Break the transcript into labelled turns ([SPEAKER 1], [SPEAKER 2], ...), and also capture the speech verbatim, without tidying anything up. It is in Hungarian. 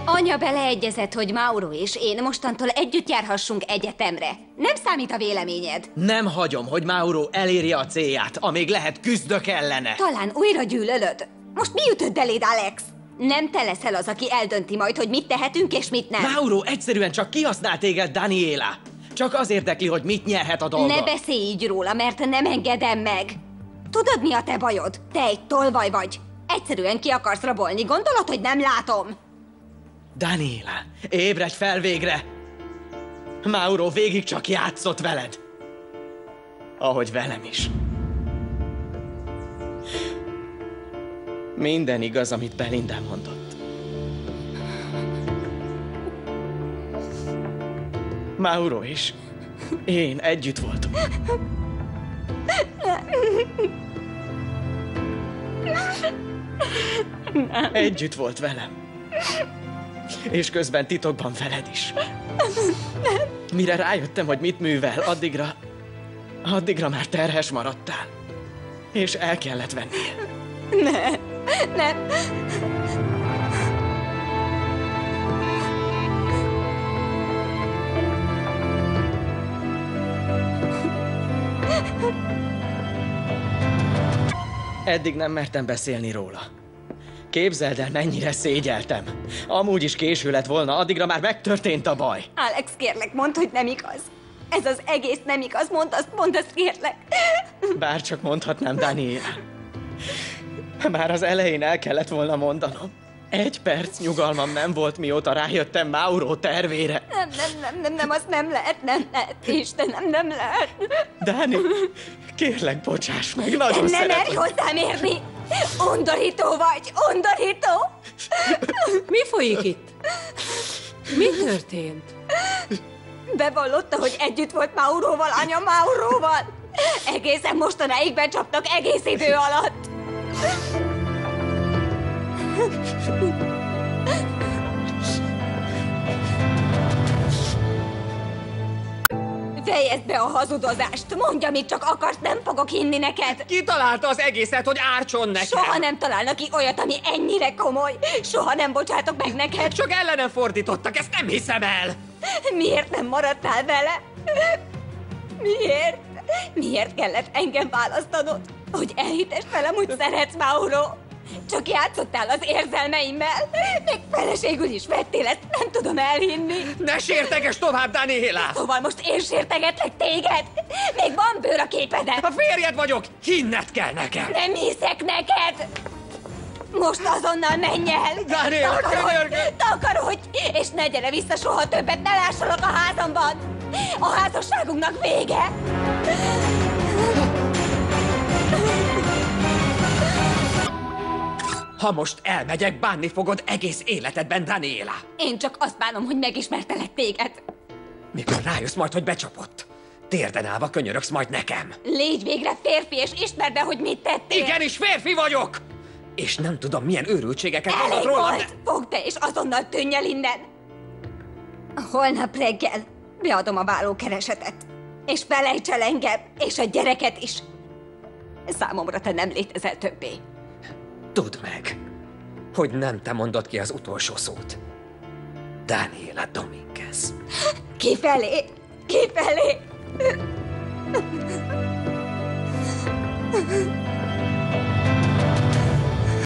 [SPEAKER 1] Anya beleegyezett, hogy Mauro és én mostantól együtt járhassunk egyetemre. Nem számít a véleményed?
[SPEAKER 2] Nem hagyom, hogy Mauro elérje a célját, amíg lehet, küzdök ellene.
[SPEAKER 1] Talán újra gyűlölöd. Most mi ütött eléd, Alex? Nem te leszel az, aki eldönti majd, hogy mit tehetünk és mit nem.
[SPEAKER 2] Mauro egyszerűen csak kihasznál téged, Daniela. Csak az érdekli, hogy mit nyerhet a dolga.
[SPEAKER 1] Ne beszélj így róla, mert nem engedem meg. Tudod, mi a te bajod? Te egy tolvaj vagy. Egyszerűen ki akarsz rabolni. Gondolod, hogy nem látom?
[SPEAKER 2] Daniela, ébredj fel végre! Mauro végig csak játszott veled. Ahogy velem is. Minden igaz, amit Belinda mondott. Mauro is. Én együtt voltunk. Együtt volt velem. És közben titokban veled is. Mire rájöttem, hogy mit művel, addigra... Addigra már terhes maradtál. És el kellett vennie.
[SPEAKER 1] Ne, nem.
[SPEAKER 2] Eddig nem mertem beszélni róla. Képzeld el, mennyire szégyeltem. Amúgy is késő lett volna, addigra már megtörtént a baj.
[SPEAKER 1] Alex, kérlek, mondd, hogy nem igaz. Ez az egész nem igaz, mondd azt, mondd azt, kérlek.
[SPEAKER 2] Bárcsak mondhatnám, Daniela. Már az elején el kellett volna mondanom. Egy perc nyugalmam nem volt, mióta rájöttem Mauro tervére.
[SPEAKER 1] Nem, nem, nem, nem, nem, az nem lehet, nem lehet, Istenem, nem lehet.
[SPEAKER 2] Dani, kérlek, bocsáss meg, nagyon
[SPEAKER 1] Nem
[SPEAKER 2] szeretem.
[SPEAKER 1] merj hozzám érni! Undorító vagy, undorító!
[SPEAKER 3] Mi folyik itt? Mi történt?
[SPEAKER 1] Bevallotta, hogy együtt volt Mauróval, anya Mauróval. Egészen mostanáig becsaptak egész idő alatt. Fejezd be a hazudozást! Mondj, amit csak akarsz, nem fogok hinni neked!
[SPEAKER 4] Ki találta az egészet, hogy ártson nekem?
[SPEAKER 1] Soha nem találnak ki olyat, ami ennyire komoly! Soha nem bocsátok meg neked!
[SPEAKER 4] Csak ellenem fordítottak, ezt nem hiszem el!
[SPEAKER 1] Miért nem maradtál vele? Miért? Miért kellett engem választanod? Hogy elhitest velem, hogy szeretsz, Mauro? Csak játszottál az érzelmeimmel? Még feleségül is vettél, ezt nem tudom elhinni.
[SPEAKER 4] Ne sérteges tovább, Daniela!
[SPEAKER 1] Szóval most én sértegetlek téged? Még van bőr a képeden.
[SPEAKER 4] A férjed vagyok, hinned kell nekem!
[SPEAKER 1] Nem hiszek neked! Most azonnal menj el!
[SPEAKER 4] Daniela, könyörgöm!
[SPEAKER 1] Takarodj! És ne gyere vissza soha többet, ne lássalak a házamban! A házasságunknak vége!
[SPEAKER 4] Ha most elmegyek, bánni fogod egész életedben, Daniela!
[SPEAKER 1] Én csak azt bánom, hogy megismertelek téged.
[SPEAKER 4] Mikor rájössz majd, hogy becsapott, térden állva könyörögsz majd nekem.
[SPEAKER 1] Légy végre férfi, és ismerd be, hogy mit tettél.
[SPEAKER 4] Igenis, férfi vagyok! És nem tudom, milyen őrültségeket mondod
[SPEAKER 1] Elég
[SPEAKER 4] rólam,
[SPEAKER 1] volt! Fogd be, és azonnal tűnj el innen! Holnap reggel beadom a vállókeresetet. És felejts el engem, és a gyereket is. Számomra te nem létezel többé.
[SPEAKER 4] Tudd meg, hogy nem te mondod ki az utolsó szót. Daniela Dominguez.
[SPEAKER 1] Kifelé! Kifelé!